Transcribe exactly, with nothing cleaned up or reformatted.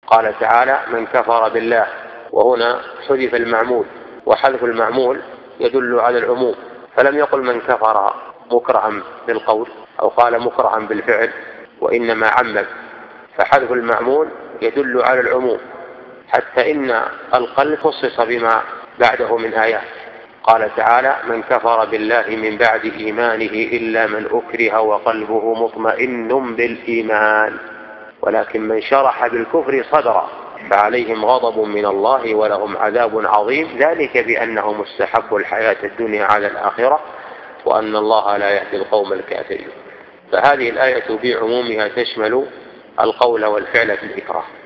قال تعالى من كفر بالله، وهنا حذف المعمول، وحذف المعمول يدل على العموم، فلم يقل من كفر مكرها بالقول أو قال مكرها بالفعل، وإنما عمم، فحذف المعمول يدل على العموم، حتى إن القلب خصص بما بعده من آيات. قال تعالى من كفر بالله من بعد إيمانه إلا من أكره وقلبه مطمئن بالإيمان ولكن من شرح بالكفر صدرا فعليهم غضب من الله ولهم عذاب عظيم ذلك بأنهم استحبوا الحياة الدنيا على الآخرة وأن الله لا يهدي القوم الكافرين. فهذه الآية بعمومها تشمل القول والفعل في الإكراه.